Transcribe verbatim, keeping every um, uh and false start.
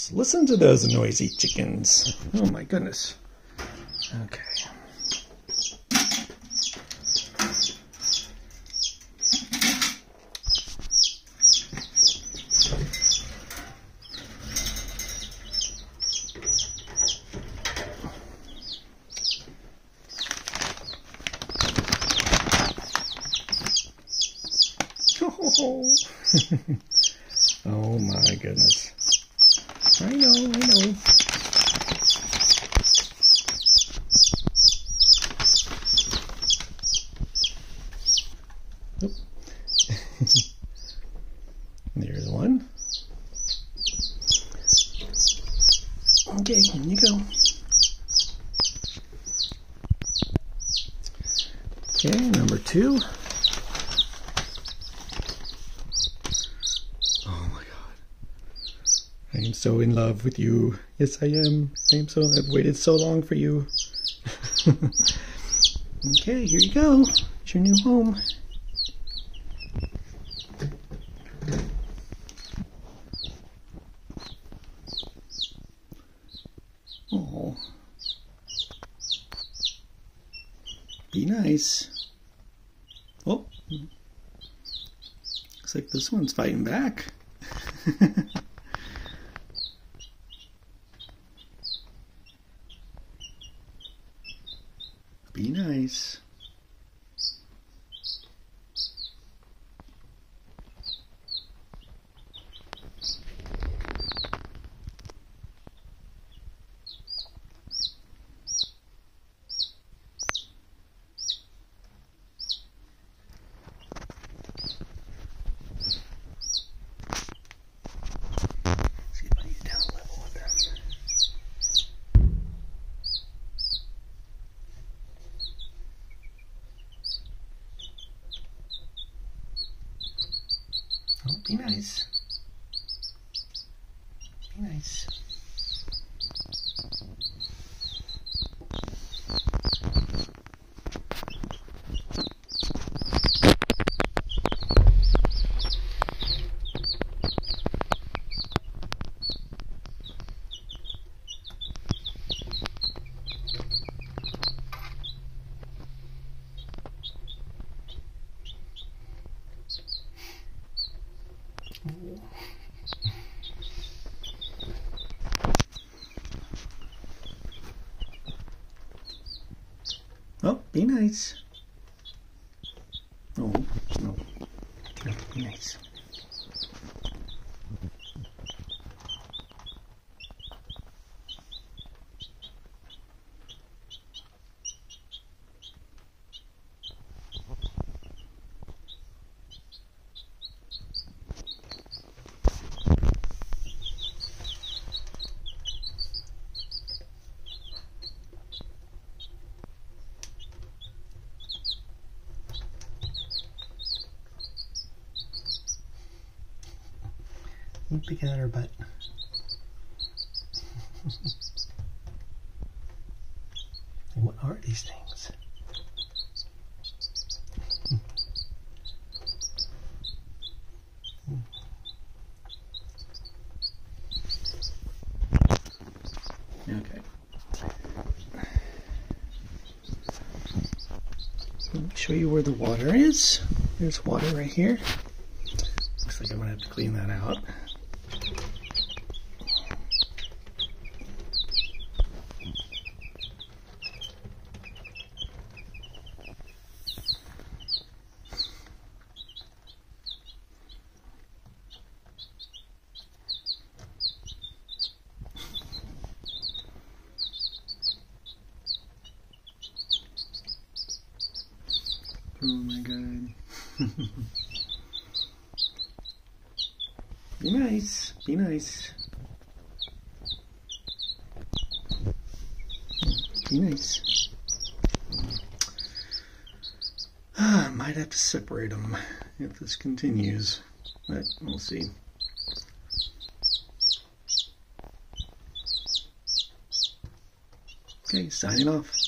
Just listen to those noisy chickens. Oh my goodness. Okay. Oh my goodness. I know, I know. Oop. There's one. Okay, in you go. Okay, number two. I am so in love with you. Yes, I am. I am so, I've waited so long for you. Okay, here you go. It's your new home. Oh. Be nice. Oh. Looks like this one's fighting back. Be nice. See if I get down level with them. Oh, be nice. Be nice. Oh, be nice. Oh, no. No, be nice. I'm picking at her butt. What are these things? Okay. Let me show you where the water is. There's water right here. Looks like I'm gonna have to clean that out. Oh my god. Be nice. Be nice. Be nice. Ah, I might have to separate them if this continues, but we'll see. Okay, signing off.